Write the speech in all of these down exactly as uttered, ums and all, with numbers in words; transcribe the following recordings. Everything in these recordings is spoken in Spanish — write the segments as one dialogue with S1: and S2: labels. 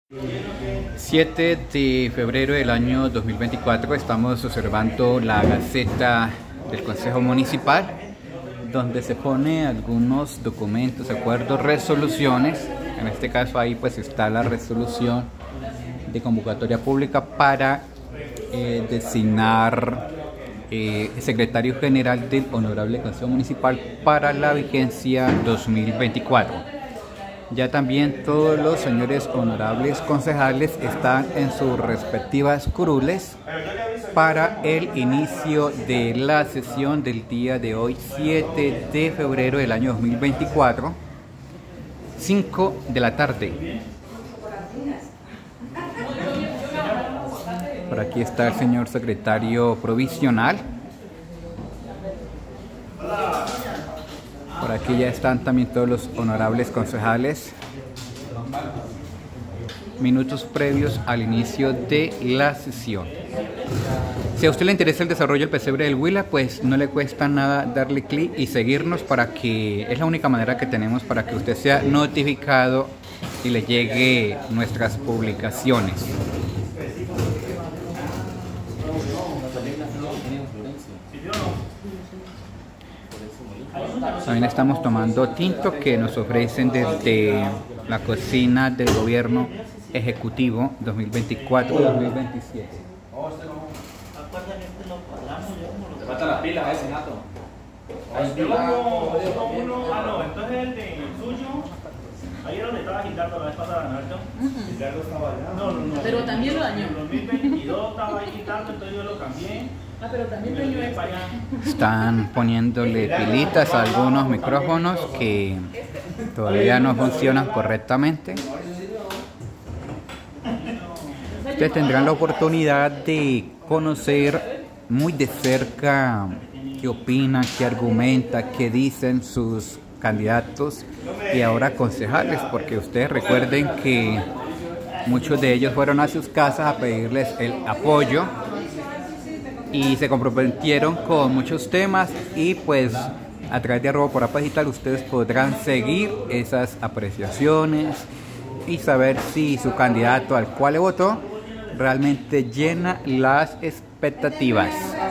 S1: siete de febrero del año dos mil veinticuatro estamos observando la Gaceta del Consejo Municipal, donde se pone algunos documentos, acuerdos, resoluciones. En este caso ahí pues está la resolución de convocatoria pública para eh, designar eh, secretario general del Honorable Consejo Municipal para la vigencia dos mil veinticuatro. Ya también todos los señores honorables concejales están en sus respectivas curules para el inicio de la sesión del día de hoy, siete de febrero del año dos mil veinticuatro, cinco de la tarde. Por aquí está el señor secretario provisional. Por aquí ya están también todos los honorables concejales. Minutos previos al inicio de la sesión. Si a usted le interesa el desarrollo del pesebre del Huila, pues no le cuesta nada darle clic y seguirnos, para que es la única manera que tenemos para que usted sea notificado y le llegue nuestras publicaciones. También estamos tomando tinto que nos ofrecen desde la cocina del gobierno ejecutivo dos mil veinticuatro dos mil veintisiete.
S2: Te faltan las pilas a ese nato.
S3: Ah, no, entonces el de suyo. Ahí era donde estaba Gildardo la vez pasada, ¿no? Gildardo estaba allá. No, no, no.
S4: Pero también lo dañó.
S3: En dos mil veintidós estaba ahí Gildardo, entonces yo lo cambié.
S4: Ah, pero también lo dañó para allá.
S1: Están poniéndole pilitas a algunos micrófonos que todavía no funcionan correctamente. Ustedes tendrán la oportunidad de conocer muy de cerca qué opinan, qué argumentan, qué dicen sus candidatos y ahora concejales, porque ustedes recuerden que muchos de ellos fueron a sus casas a pedirles el apoyo y se comprometieron con muchos temas, y pues a través de arroba por apa digital ustedes podrán seguir esas apreciaciones y saber si su candidato al cual le votó realmente llena las expectativas.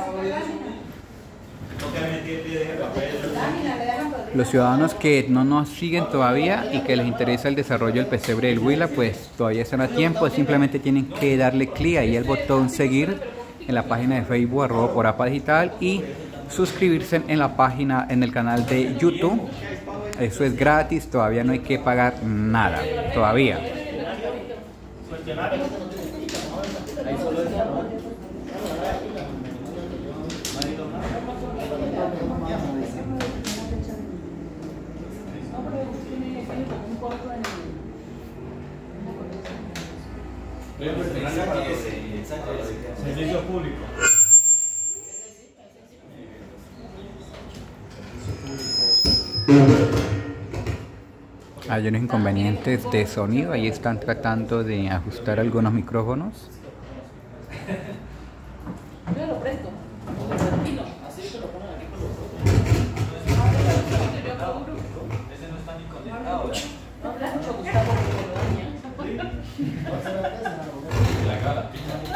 S1: Los ciudadanos que no nos siguen todavía y que les interesa el desarrollo del pesebre del Huila, pues todavía están a tiempo. Simplemente tienen que darle clic ahí al botón seguir en la página de Facebook arroba por apa digital y suscribirse en la página, en el canal de YouTube. Eso es gratis, todavía no hay que pagar nada todavía.
S3: Servicio público.
S1: Hay unos inconvenientes de sonido, ahí están tratando de ajustar algunos micrófonos.
S4: Yo lo presto. Así que lo ponen aquí con
S2: Ese no está ni conectado.
S4: no le has hecho Gustavo que lo daña.
S2: La cara.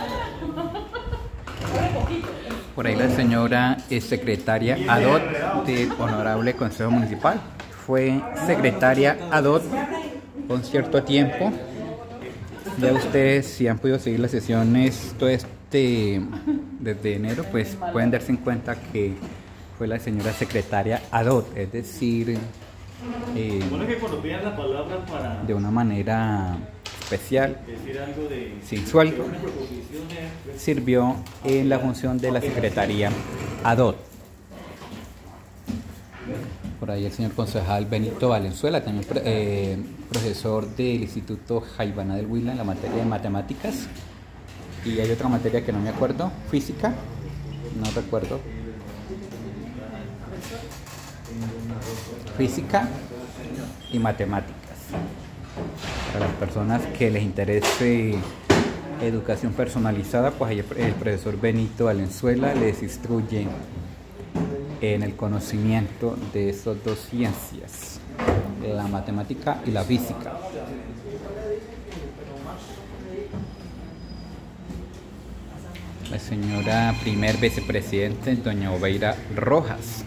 S1: Por ahí la señora es secretaria ad hoc del Honorable Consejo Municipal. Fue secretaria ad hoc con cierto tiempo. Ya ustedes, si han podido seguir las sesiones todo este desde enero, pues pueden darse en cuenta que fue la señora secretaria ad hoc, es decir, eh,
S3: Bueno, que cuando pidan la palabra para
S1: de una manera especial,
S3: decir algo de
S1: sin sueldo, sirvió en la función de la secretaría ad hoc. Por ahí el señor concejal Benito Valenzuela, también eh, profesor del Instituto Jaibaná del Huila en la materia de matemáticas. Y hay otra materia que no me acuerdo, física, no recuerdo. Física y matemáticas. Para las personas que les interese educación personalizada, pues ahí el profesor Benito Valenzuela les instruye en el conocimiento de esas dos ciencias, la matemática y la física. la señora primer vicepresidente, doña Obeira Rojas.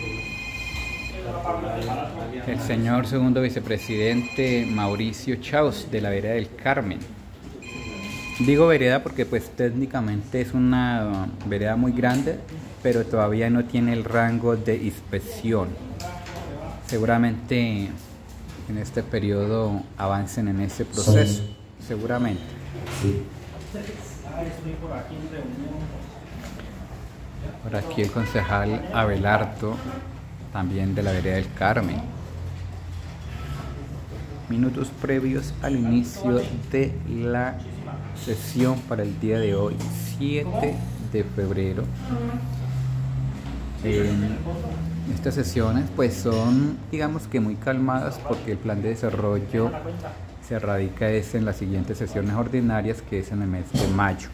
S1: El señor segundo vicepresidente, Mauricio Chaus, de la vereda del Carmen. Digo vereda porque pues técnicamente es una vereda muy grande, pero todavía no tiene el rango de inspección. Seguramente en este periodo avancen en ese proceso, seguramente.
S5: Sí.
S1: Por aquí el concejal Abelardo, también de la vereda del Carmen. Minutos previos al inicio de la sesión para el día de hoy, siete de febrero. Eh, estas sesiones pues son, digamos que muy calmadas, porque el plan de desarrollo se radica es en las siguientes sesiones ordinarias, que es en el mes de mayo.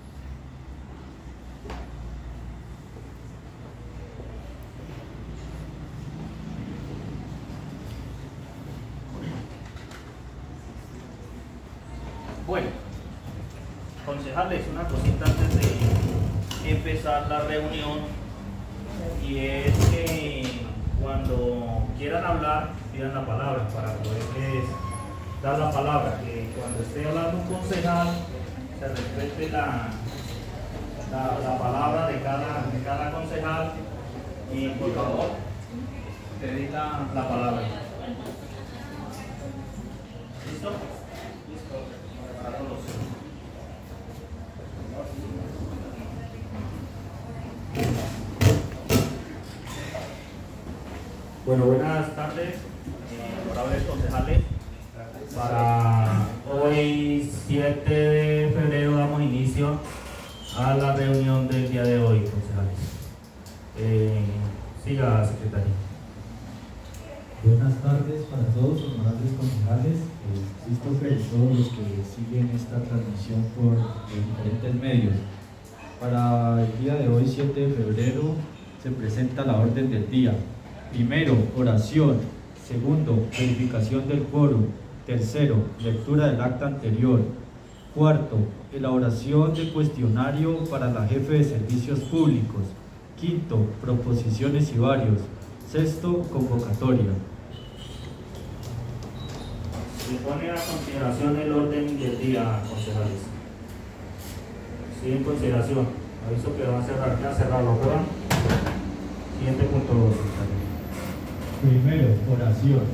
S3: Bueno, concejales, una cosita antes de empezar la reunión, y es que cuando quieran hablar pidan la palabra para poderles dar la palabra, que cuando esté hablando un concejal se respete la, la, la palabra de cada, de cada concejal, y por favor pedir la, la palabra. ¿Listo? Listo. Para todos. Bueno, buenas tardes, eh, honorables concejales. Para hoy, siete de febrero, damos inicio a la reunión del día de hoy, concejales. Eh, siga, secretario.
S5: Buenas tardes para todos, honorables concejales. Eh, Insisto que todos los que siguen esta transmisión por eh, diferentes medios. Para el día de hoy, siete de febrero, se presenta la orden del día. Primero, oración. Segundo, verificación del quórum. Tercero, lectura del acta anterior. Cuarto, elaboración de cuestionario para la jefe de servicios públicos. Quinto, proposiciones y varios. Sexto, convocatoria.
S3: Se pone a consideración el orden del día, concejales. Sí, en consideración. Aviso que va a cerrar, queda cerrado, ¿verdad? Siguiente punto.
S5: Primero, oración.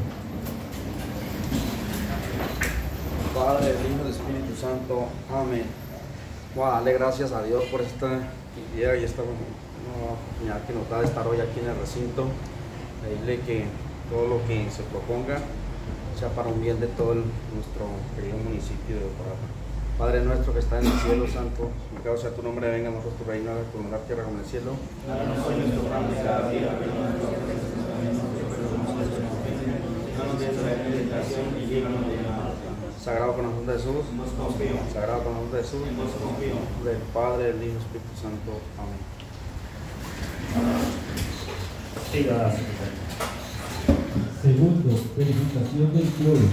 S6: Padre, del Hijo y del Espíritu Santo. Amén. Voy a darle gracias a Dios por esta idea y esta nueva oportunidad que nos da de estar hoy aquí en el recinto. Pedirle que todo lo que se proponga sea para un bien de todo el, nuestro querido municipio de Ocorapa. Padre nuestro que está en el cielo, santo, santificado sea tu nombre, venga a nosotros tu reino, haga tu voluntad, tierra como en el cielo. Danos hoy nuestro pan de cada día, Sagrado Corazón de Jesús, Sagrado Corazón de Jesús, del Padre, del Hijo y del Espíritu Santo. Amén.
S3: Siga.
S5: Segundo, verificación del quórum.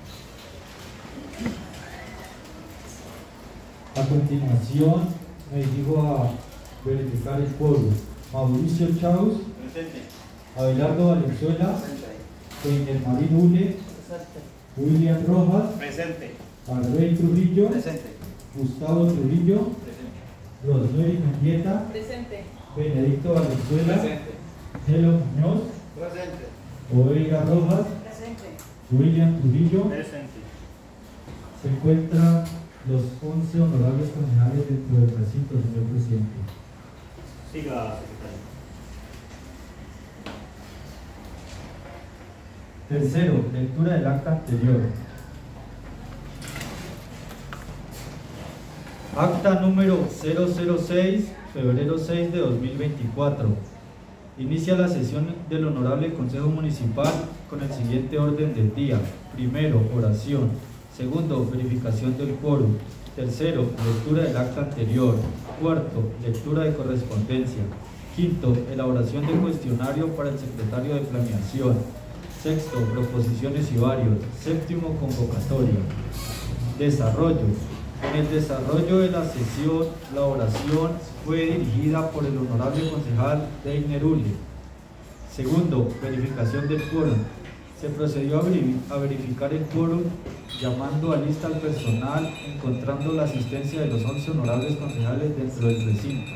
S5: A continuación, me dirijo a verificar el quórum. Mauricio Chaus,
S3: Presente.
S5: Abelardo Valenzuela, Peiner Marín Ule, William Rojas,
S3: Presente.
S5: Arbey Trujillo,
S3: Presente.
S5: Gustavo Trujillo,
S3: Presente.
S5: Rosemary Mendieta,
S4: Presente.
S5: Benedicto Valenzuela,
S3: Presente.
S5: Helo Muñoz,
S3: Presente.
S5: Oeiga Rojas,
S4: Presente.
S5: William Trujillo.
S3: Presente.
S5: Se encuentran los once honorables concejales dentro del recinto, señor presidente.
S3: Siga, secretario.
S5: Tercero, lectura del acta anterior. Acta número cero cero seis, febrero seis de dos mil veinticuatro. Inicia la sesión del Honorable Consejo Municipal con el siguiente orden del día. Primero, oración. Segundo, verificación del quórum. Tercero, lectura del acta anterior. Cuarto, lectura de correspondencia. Quinto, elaboración de cuestionario para el secretario de Planeación. Sexto, proposiciones y varios. Séptimo, convocatoria. Desarrollo. En el desarrollo de la sesión, la oración fue dirigida por el honorable concejal Deiner Ule. Segundo, verificación del quórum. Se procedió a verificar el quórum llamando a lista al personal, encontrando la asistencia de los once honorables concejales dentro del recinto.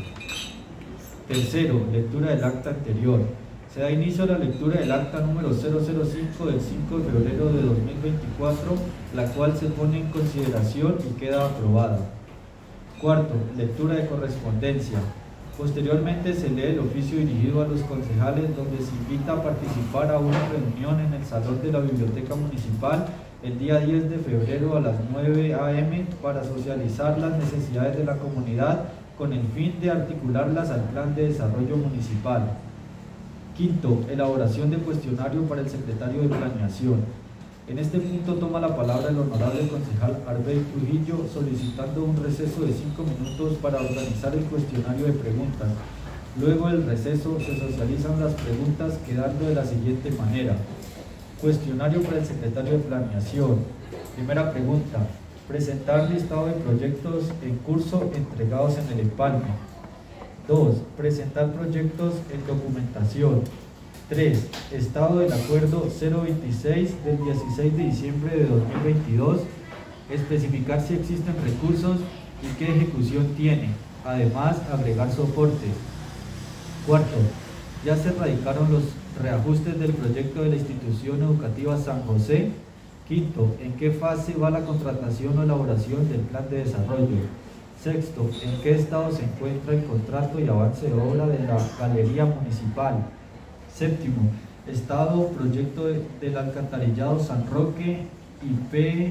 S5: Tercero, lectura del acta anterior. Se da inicio a la lectura del acta número cero cero cinco del cinco de febrero de dos mil veinticuatro, la cual se pone en consideración y queda aprobada. Cuarto, lectura de correspondencia. Posteriormente se lee el oficio dirigido a los concejales, donde se invita a participar a una reunión en el salón de la Biblioteca Municipal el día diez de febrero a las nueve a eme para socializar las necesidades de la comunidad con el fin de articularlas al plan de desarrollo municipal. Quinto, elaboración de cuestionario para el secretario de Planeación. En este punto toma la palabra el honorable concejal Arbey Trujillo, solicitando un receso de cinco minutos para organizar el cuestionario de preguntas. Luego del receso se socializan las preguntas, quedando de la siguiente manera. Cuestionario para el secretario de Planeación. Primera pregunta: presentar listado de proyectos en curso entregados en el empalme. dos. Presentar proyectos en documentación. tres. Estado del acuerdo cero veintiséis del dieciséis de diciembre de dos mil veintidós. Especificar si existen recursos y qué ejecución tiene. Además, agregar soportes. Cuarto. Ya se radicaron los reajustes del proyecto de la institución educativa San José. Quinto, ¿en qué fase va la contratación o elaboración del plan de desarrollo? Sexto, ¿en qué estado se encuentra el contrato y avance de obra de la galería municipal? Séptimo, estado proyecto de, del alcantarillado San Roque y P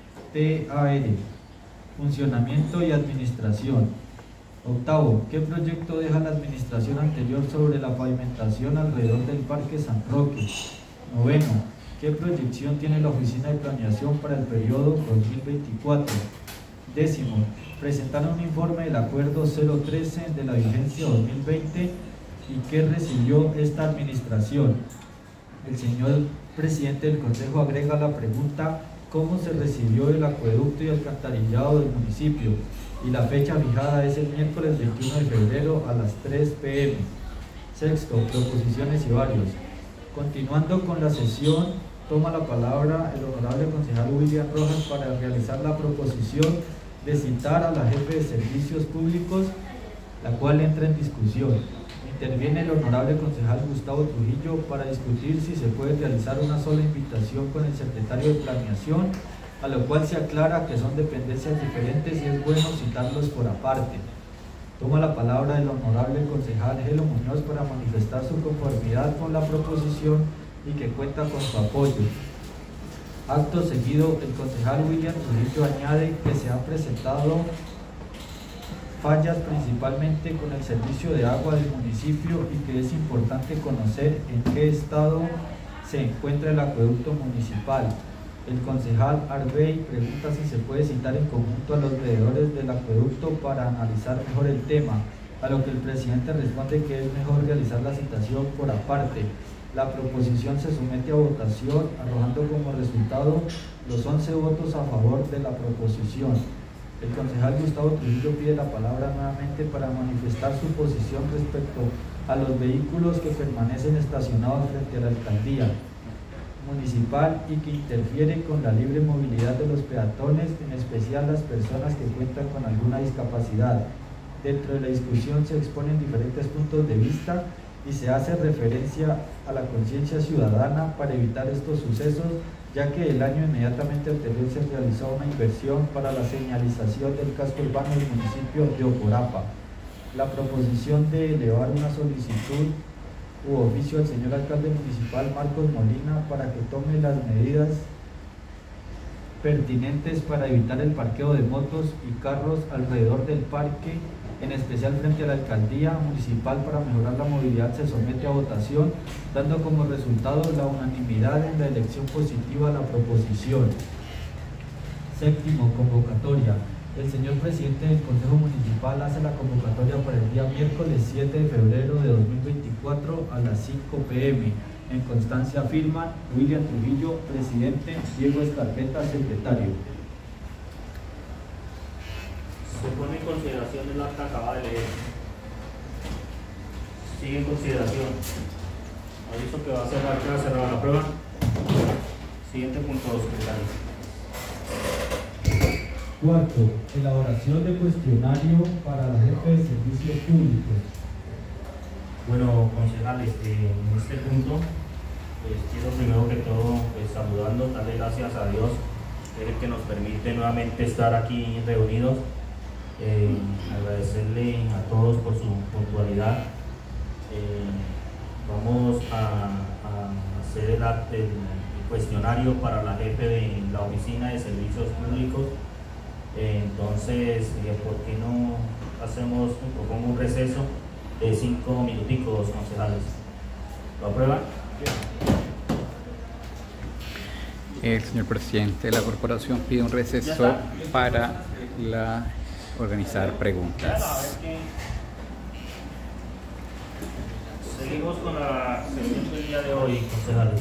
S5: T A R, funcionamiento y administración. Octavo, ¿qué proyecto deja la administración anterior sobre la pavimentación alrededor del Parque San Roque? Noveno, ¿qué proyección tiene la Oficina de Planeación para el periodo dos mil veinticuatro? Décimo, presentar un informe del acuerdo cero trece de la vigencia dos mil veinte y qué recibió esta administración. El señor presidente del Consejo agrega la pregunta: ¿cómo se recibió el acueducto y alcantarillado del municipio? Y la fecha fijada es el miércoles veintiuno de febrero a las tres pe eme. Sexto, proposiciones y varios. Continuando con la sesión, toma la palabra el honorable concejal William Rojas para realizar la proposición de citar a la jefe de servicios públicos, la cual entra en discusión. Interviene el honorable concejal Gustavo Trujillo para discutir si se puede realizar una sola invitación con el secretario de Planeación, a lo cual se aclara que son dependencias diferentes y es bueno citarlos por aparte. Toma la palabra el honorable concejal Gelo Muñoz para manifestar su conformidad con la proposición y que cuenta con su apoyo. Acto seguido, el concejal William Trujillo añade que se han presentado fallas principalmente con el servicio de agua del municipio y que es importante conocer en qué estado se encuentra el acueducto municipal. El concejal Arbey pregunta si se puede citar en conjunto a los veedores del acueducto para analizar mejor el tema, a lo que el presidente responde que es mejor realizar la citación por aparte. La proposición se somete a votación, arrojando como resultado los once votos a favor de la proposición. El concejal Gustavo Trujillo pide la palabra nuevamente para manifestar su posición respecto a los vehículos que permanecen estacionados frente a la alcaldía municipal y que interfieren con la libre movilidad de los peatones, en especial las personas que cuentan con alguna discapacidad. Dentro de la discusión se exponen diferentes puntos de vista y se hace referencia a la conciencia ciudadana para evitar estos sucesos, ya que el año inmediatamente anterior se realizó una inversión para la señalización del casco urbano del municipio de Oporapa. La proposición de elevar una solicitud u oficio al señor alcalde municipal Marcos Molina para que tome las medidas pertinentes para evitar el parqueo de motos y carros alrededor del parque, en especial frente a la alcaldía municipal, para mejorar la movilidad, se somete a votación, dando como resultado la unanimidad en la elección positiva a la proposición. Séptimo, convocatoria. El señor presidente del Consejo Municipal hace la convocatoria para el día miércoles siete de febrero de dos mil veinticuatro a las cinco pe eme. En constancia firman William Trujillo, presidente, Diego Escarpeta, secretario.
S3: Se pone en consideración el acta acabada de leer. Sigue en consideración. Aviso que va a cerrar, que va a cerrar la prueba. Siguiente punto, secretario.
S5: Cuarto, elaboración de cuestionario para la jefe de servicios públicos.
S3: Bueno, concejales, eh, en este punto, pues quiero primero que todo, pues, saludando, darle gracias a Dios, que es el que nos permite nuevamente estar aquí reunidos. Eh, agradecerle a todos por su puntualidad. Eh, vamos a, a hacer el, el, el cuestionario para la jefe de la Oficina de Servicios Públicos. Eh, entonces, eh, ¿por qué no hacemos, propongo un receso de cinco minuticos, concejales? ¿Lo aprueban?
S1: El señor presidente de la corporación pide un receso para la, organizar preguntas.
S3: Seguimos con la sesión del día de hoy, concejales.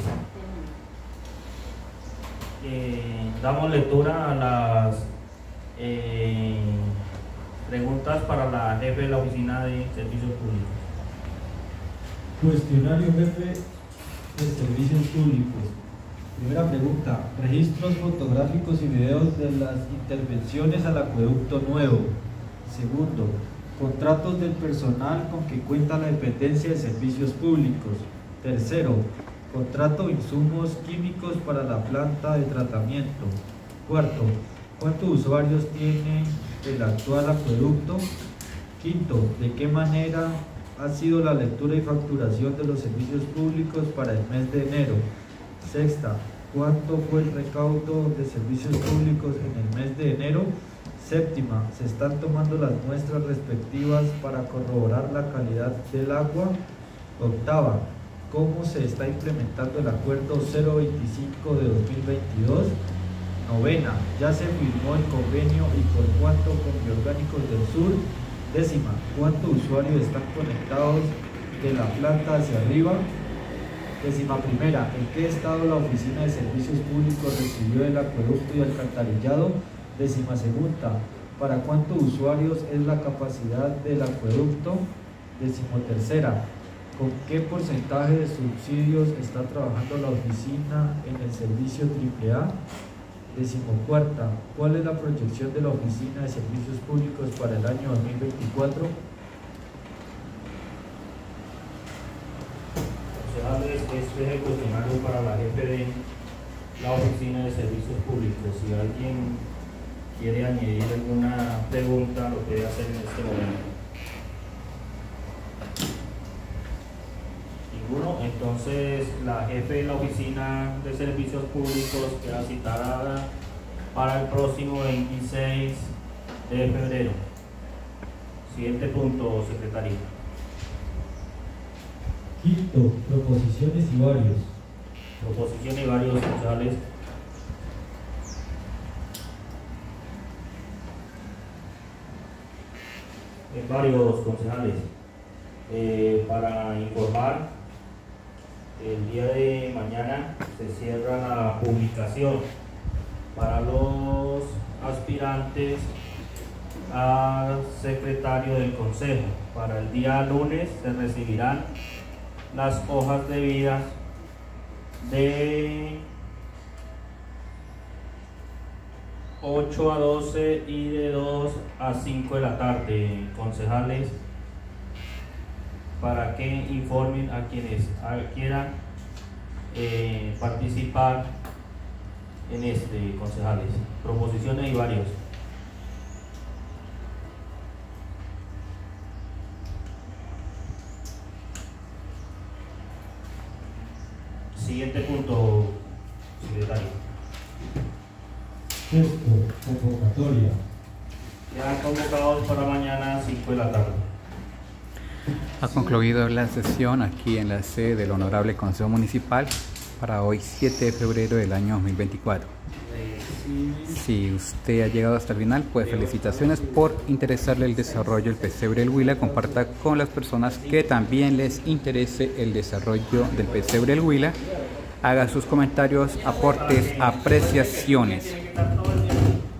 S3: Eh, damos lectura a las eh, preguntas para la jefe de la Oficina de Servicios Públicos.
S5: Cuestionario jefe de servicios públicos. Primera pregunta, registros fotográficos y videos de las intervenciones al acueducto nuevo. Segundo, contratos del personal con que cuenta la dependencia de servicios públicos. Tercero, contrato de insumos químicos para la planta de tratamiento. Cuarto, ¿cuántos usuarios tiene el actual acueducto? Quinto, ¿de qué manera ha sido la lectura y facturación de los servicios públicos para el mes de enero? Sexta, ¿cuánto fue el recaudo de servicios públicos en el mes de enero? Séptima, ¿se están tomando las muestras respectivas para corroborar la calidad del agua? Octava, ¿cómo se está implementando el acuerdo cero veinticinco de dos mil veintidós? Novena, ¿ya se firmó el convenio y por cuánto con Bioorgánicos del Sur? Décima, ¿cuántos usuarios están conectados de la planta hacia arriba? Décima primera, ¿en qué estado la Oficina de Servicios Públicos recibió el acueducto y alcantarillado? Décima segunda, ¿para cuántos usuarios es la capacidad del acueducto? Décimo tercera, ¿con qué porcentaje de subsidios está trabajando la oficina en el servicio triple A? Décimo cuarta, ¿cuál es la proyección de la Oficina de Servicios Públicos para el año dos mil veinticuatro?
S3: Este es el cuestionario para la jefe de la Oficina de Servicios Públicos. Si alguien quiere añadir alguna pregunta, lo puede hacer en este momento. Ninguno. Entonces, la jefe de la Oficina de Servicios Públicos queda citada para el próximo veintiséis de febrero. Siguiente punto, secretario.
S5: Quinto, proposiciones y varios.
S3: Proposiciones y varios, concejales. Eh, varios concejales. Eh, para informar, el día de mañana se cierra la publicación para los aspirantes a secretario del Consejo. Para el día lunes se recibirán las hojas de vida de ocho a doce y de dos a cinco de la tarde, concejales, para que informen a quienes quieran eh, participar en este, concejales. Proposiciones y varios. Siguiente punto, secretario.
S5: Sexto, convocatoria.
S3: Ya convocados para mañana cinco de la tarde.
S1: Ha concluido la sesión aquí en la sede del Honorable Consejo Municipal para hoy siete de febrero del año dos mil veinticuatro. Si usted ha llegado hasta el final, pues felicitaciones por interesarle el desarrollo del pesebre del Huila. Comparta con las personas que también les interese el desarrollo del pesebre del Huila. Haga sus comentarios, aportes, apreciaciones.